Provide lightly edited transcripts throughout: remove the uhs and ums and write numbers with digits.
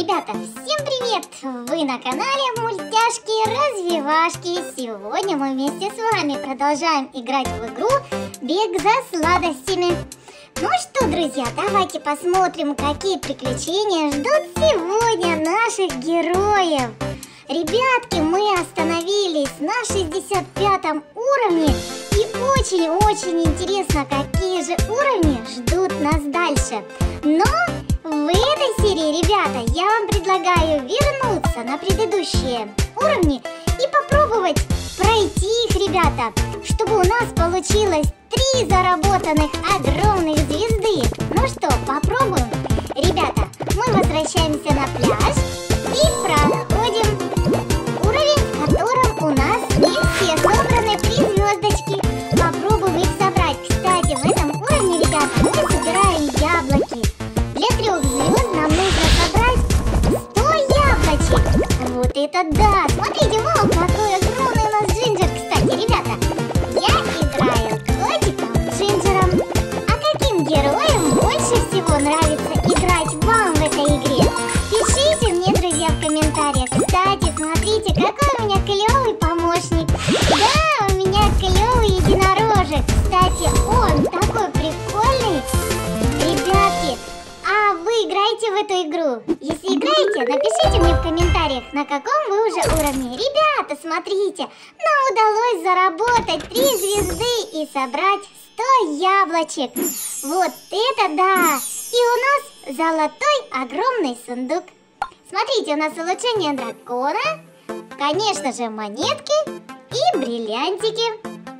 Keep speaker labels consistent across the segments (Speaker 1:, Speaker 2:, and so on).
Speaker 1: Ребята, всем привет! Вы на канале Мультяшки-развивашки. Сегодня мы вместе с вами продолжаем играть в игру «Бег за сладостями». Ну что, друзья, давайте посмотрим, какие приключения ждут сегодня наших героев. Ребятки, мы остановились на 65 уровне. И очень-очень интересно, какие же уровни ждут нас дальше. Но в этой серии, ребята, я вам предлагаю вернуться на предыдущие уровни и попробовать пройти их, ребята, чтобы у нас получилось 3 заработанных огромных звезды. Ну что, попробуем? Ребята, мы возвращаемся на пляж и проходим уровень, в котором у нас не все собраны 3 звездочки. Попробуем их собрать. Кстати, в этом уровне, ребята, мы собираем яблоки. Для 3 звезд нам нужно собрать 100 яблочек. Вот это да! Смотрите, вау, какой огромный у нас Джинджер. Кстати, ребята, я играю котиком Джинджером. А каким героем больше всего нравится играть вам в этой игре? Пишите мне, друзья, в комментариях. Кстати, смотрите, какой у меня клевый помощник. Да, у меня клевый единорожек. Кстати, он такой прикольный. Ребятки, а вы играете в эту игру? Если играете, напишите мне в комментариях, на каком вы уже уровне. Ребята, смотрите, нам удалось заработать 3 звезды и собрать 100 яблочек. Вот это да! И у нас золотой огромный сундук. Смотрите, у нас улучшение дракона, конечно же, монетки и бриллиантики.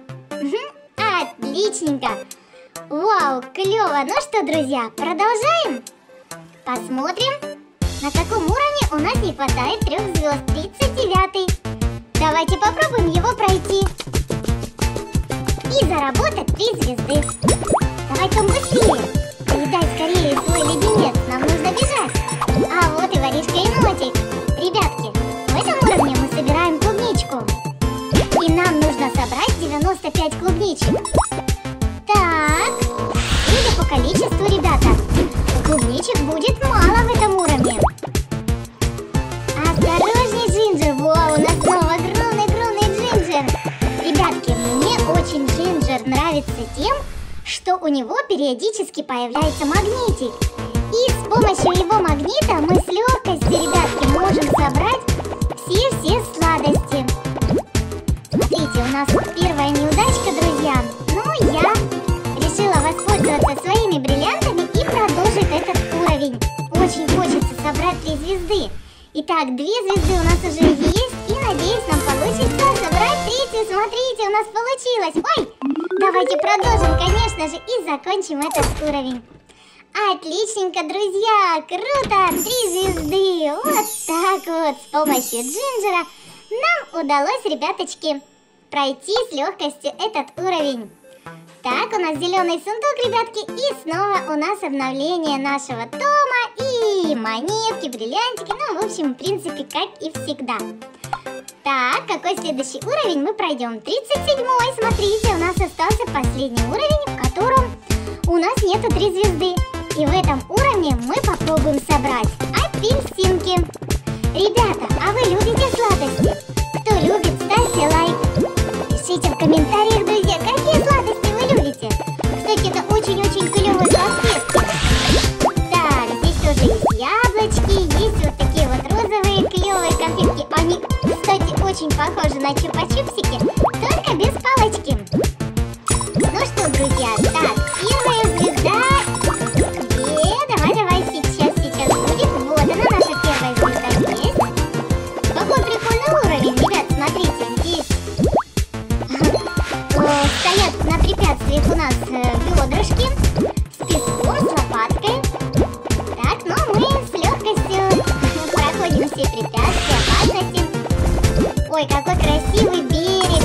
Speaker 1: Отличненько! Вау, клево! Ну что, друзья, продолжаем? Посмотрим, на каком уровне у нас не хватает 3 звезд. 39-й. Давайте попробуем его пройти и заработать 3 звезды. Давай-ка быстрее. Поедай скорее свой леденец, нам нужно бежать. А вот и воришка-енотик. Ребятки, в этом уровне мы собираем клубничку. И нам нужно собрать 95 клубничек. Так, судя по количеству, ребята, клубничек будет мало в этом уровне. Осторожней, Джинджер. Вау, у нас снова огромный Джинджер. Ребятки, мне очень Джинджер нравится тем, что у него периодически появляется магнитик. И с помощью его магнита мы с легкостью, ребятки, можем собрать все сладости. Смотрите, у нас первая неудачка, друзья. Но я решила воспользоваться своими бриллиантами и продолжить этот уровень. Очень хочется собрать 3 звезды. Итак, 2 звезды у нас уже есть. И надеюсь, нам получится собрать 3-ю. Смотрите, у нас получилось. Ой, давайте продолжим, конечно же, и закончим этот уровень. Отличненько, друзья. Круто, 3 звезды. Вот так вот, с помощью Джинджера нам удалось, ребяточки, пройти с легкостью этот уровень. Так, у нас зеленый сундук, ребятки, и снова у нас обновление нашего Тома и монетки, бриллиантики, ну, в общем, в принципе, как и всегда. Так, какой следующий уровень мы пройдем? 37-й, смотрите, у нас остался последний уровень, в котором у нас нету 3 звезды. И в этом уровне мы попробуем собрать апельсинки. Ребята, а вы любите сладости? Кто любит, ставьте лайк. Пишите в комментариях, друзья, какие сладости вы любите. Кстати, это очень-очень клевые конфетки. Так, здесь тоже есть яблочки, есть вот такие вот розовые клевые конфетки. Они, кстати, очень похожи на чупа-чупсики, только без палочки. Ну что, друзья, так, первая звезда. Давай, сейчас будет. Вот она, наша первая звезда есть. Какой прикольный уровень, ребят, смотрите, здесь стоят на препятствиях у нас ведрышки с песком, с лопаткой. Так, ну мы с легкостью проходим все препятствия, опасности. Ой, какой красивый берег.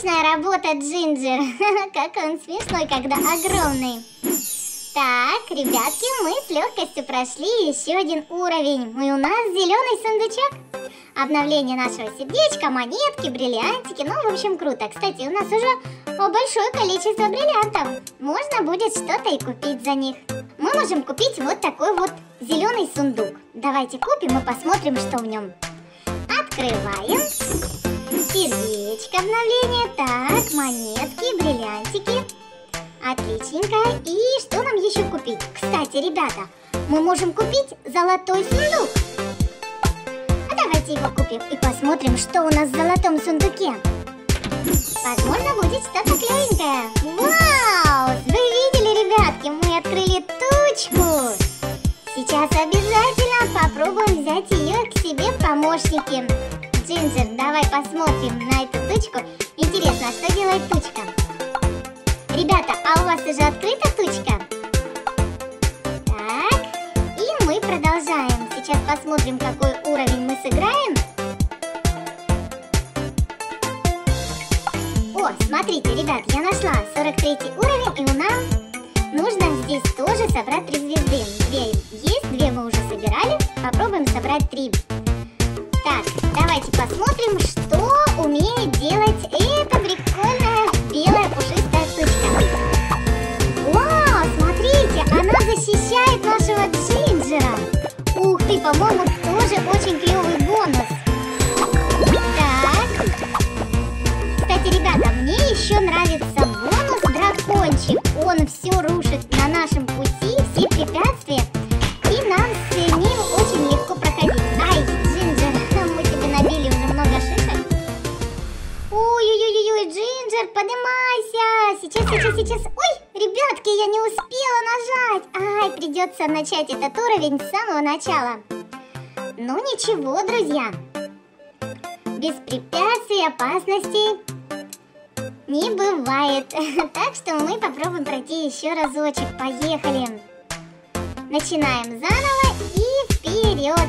Speaker 1: Отличная работа, Джинджер. Как он смешной, когда огромный. Так, ребятки, мы с легкостью прошли еще один уровень. И у нас зеленый сундучок. Обновление нашего сердечка, монетки, бриллиантики. Ну, в общем, круто. Кстати, у нас уже большое количество бриллиантов. Можно будет что-то и купить за них. Мы можем купить вот такой вот зеленый сундук. Давайте купим и посмотрим, что в нем. Открываем. Сердечко обновление. Так, монетки, бриллиантики. Отличненько. И что нам еще купить? Кстати, ребята, мы можем купить золотой сундук. А давайте его купим и посмотрим, что у нас в золотом сундуке. Возможно, будет что-то клевенькое. Вау! Вы видели, ребятки, мы открыли тучку. Сейчас обязательно попробуем взять ее к себе в помощники. Джинджер, давай посмотрим на эту тучку. Интересно, что делает тучка? Ребята, а у вас уже открыта тучка? Так, и мы продолжаем. Сейчас посмотрим, какой уровень мы сыграем. О, смотрите, ребят, я нашла 43 уровень, и у нас нужно здесь тоже собрать 3 звезды. 2 есть, 2 мы уже собирали. Попробуем собрать 3. Так, давайте посмотрим, что умеет делать эта прикольная белая пушистая тучка. Вау, смотрите, она защищает нашего Джинджера. Ух ты, по-моему, тоже очень клевый бонус. Так. Кстати, ребята, мне еще нравится бонус дракончик. Он все рушит на нашем пути, все препятствия. И нам с ним очень легко проходить. Ай, Джинджер, мы тебе набили уже много шишек. Ой-ой-ой, Джинджер, поднимайся. Сейчас. Ой, ребятки, я не успела нажать. Ай, придется начать этот уровень с самого начала. Ну ничего, друзья. Без препятствий, опасностей не бывает. Так что мы попробуем пройти еще разочек. Поехали. Начинаем заново и вперед.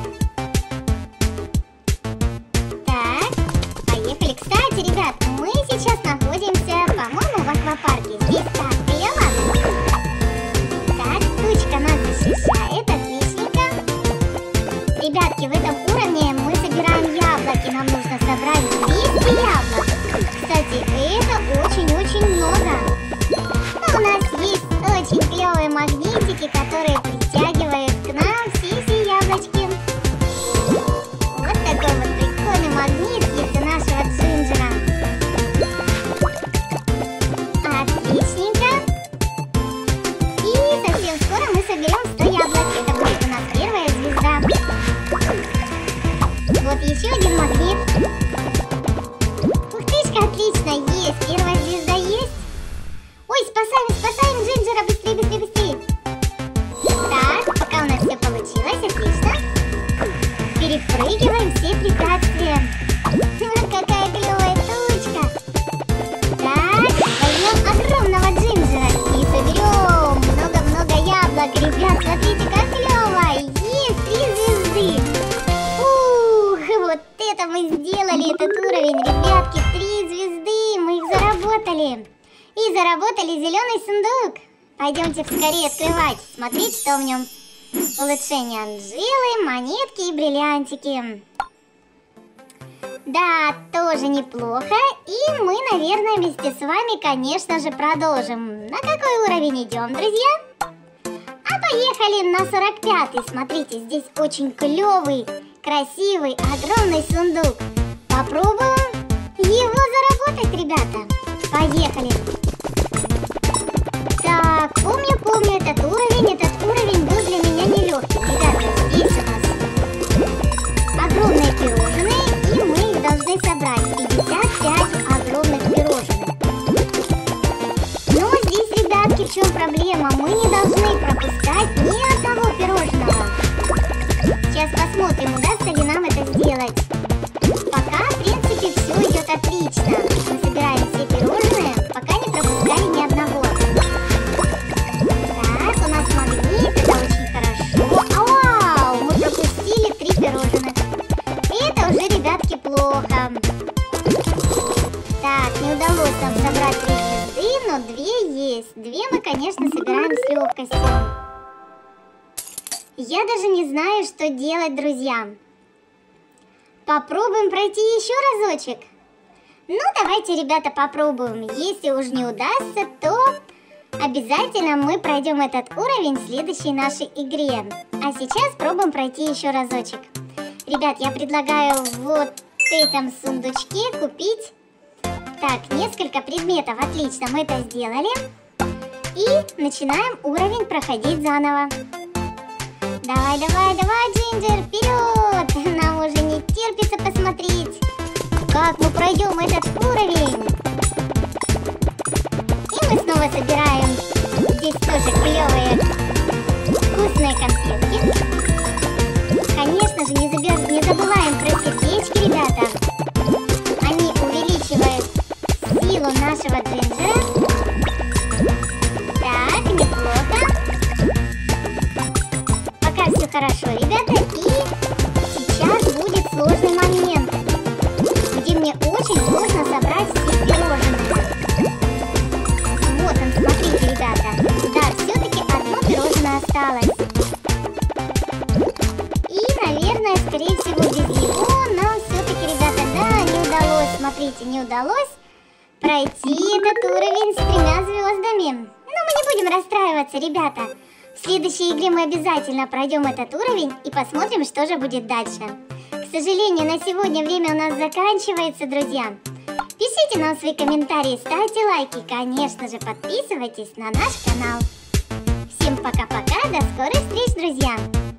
Speaker 1: Так, поехали. Кстати, ребят, мы сейчас находимся, по-моему, в аквапарке. Здесь так клево. Так, тучка нас защищает. Отличненько. Ребятки, в этом уровне мы собираем яблоки. Нам нужно собрать 200 яблок. Кстати, это очень-очень много. Но у нас есть очень клевые магнитики, которые притягивают к нам все яблочки. Вот такой вот прикольный магнит есть у нашего Джинджера. Отличненько. И совсем скоро мы соберем 100 яблок. Это будет у нас первая звезда. Вот еще один магнит. Ух тышка, отлично, есть. Первая звезда есть. Ой, спасаем Джинджера. Быстрее. Так, пока у нас все получилось, отлично. Перепрыгиваем все препятствия. Какая клевая тучка. Так, возьмем огромного Джинджера и соберем много-много яблок. Ребят, смотрите, как клево. Есть 3 звезды. Ух, вот это мы сделали, этот уровень. Ребятки, 3 звезды, мы их заработали. И заработали зеленый сундук. Пойдемте скорее открывать. Смотрите, что в нем. Улучшение Анжелы, монетки и бриллиантики. Да, тоже неплохо. И мы, наверное, вместе с вами, конечно же, продолжим. На какой уровень идем, друзья? А поехали на 45-й. Смотрите, здесь очень клевый, красивый, огромный сундук. Попробуем его заработать, ребята. Поехали. Так, помню этот уровень. Этот уровень был для меня нелегкий. Ребята, здесь у нас огромные пирожные, и мы их должны собрать. 55 огромных пирожных. Но здесь, ребятки, в чем проблема? Мы не должны пропускать ни одного пирожного. Сейчас посмотрим, удастся ли нам это сделать. Пока, в принципе, все идет отлично. Мы собираем все пирожные, пока не пропускали ни одного. Так, у нас конечно, собираем с легкостью. Я даже не знаю, что делать, друзья. Попробуем пройти еще разочек. Ну, давайте, ребята, попробуем. Если уж не удастся, то обязательно мы пройдем этот уровень в следующей нашей игре. А сейчас пробуем пройти еще разочек. Ребят, я предлагаю вот в этом сундучке купить так несколько предметов. Отлично, мы это сделали. И начинаем уровень проходить заново. Давай, давай, давай, Джинджер, вперед! Нам уже не терпится посмотреть, как мы пройдем этот уровень. И мы снова собираем здесь тоже клевые вкусные конфетки. Конечно же, не забываем про сердечки, ребята. Они увеличивают силу нашего Джинджера. Так, неплохо. Пока все хорошо, ребята. И сейчас будет сложный момент, где мне очень сложно собрать все пирожные. Вот он, смотрите, ребята. Да, все-таки одно пирожное осталось. И, наверное, скорее всего, без него нам все-таки, ребята, да, не удалось. Смотрите, не удалось пройти этот уровень с 3 звездами. Но мы не будем расстраиваться, ребята. В следующей игре мы обязательно пройдем этот уровень и посмотрим, что же будет дальше. К сожалению, на сегодня время у нас заканчивается, друзья. Пишите нам свои комментарии, ставьте лайки и, конечно же, подписывайтесь на наш канал. Всем пока-пока, до скорых встреч, друзья!